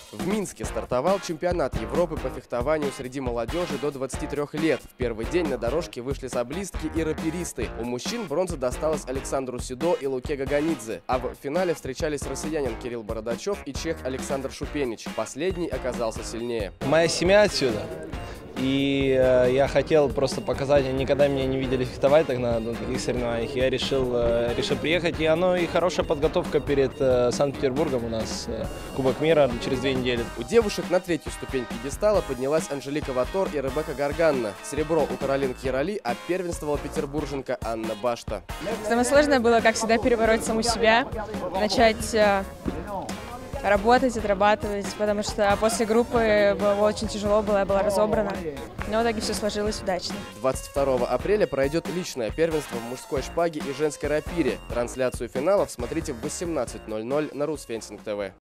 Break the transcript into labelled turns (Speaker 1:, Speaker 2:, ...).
Speaker 1: В Минске стартовал чемпионат Европы по фехтованию среди молодежи до 23 лет. В первый день на дорожке вышли саблистки и раперисты. У мужчин бронза досталась Александру Сидо и Луке Гаганидзе. А в финале встречались россиянин Кирилл Бородачев и чех Александр Шупенич. Последний оказался сильнее.
Speaker 2: Моя семья отсюда. И я хотел просто показать, они никогда меня не видели фехтовать так на таких соревнованиях. Я решил приехать, и оно и хорошая подготовка перед Санкт-Петербургом у нас. Кубок мира через 2 недели.
Speaker 1: У девушек на 3-ю ступень пьедестала поднялась Анжелика Ватор и Ребекка Гарганна. Серебро у Каролин Кирали, а первенствовала петербурженка Анна Башта.
Speaker 3: Самое сложное было, как всегда, перебороть саму себя, начать работать, отрабатывать, потому что после группы было очень тяжело, я была разобрана, но в итоге все сложилось удачно.
Speaker 1: 22 апреля пройдет личное первенство в мужской шпаге и женской рапире. Трансляцию финалов смотрите в 18:00 на Русфенсинг ТВ.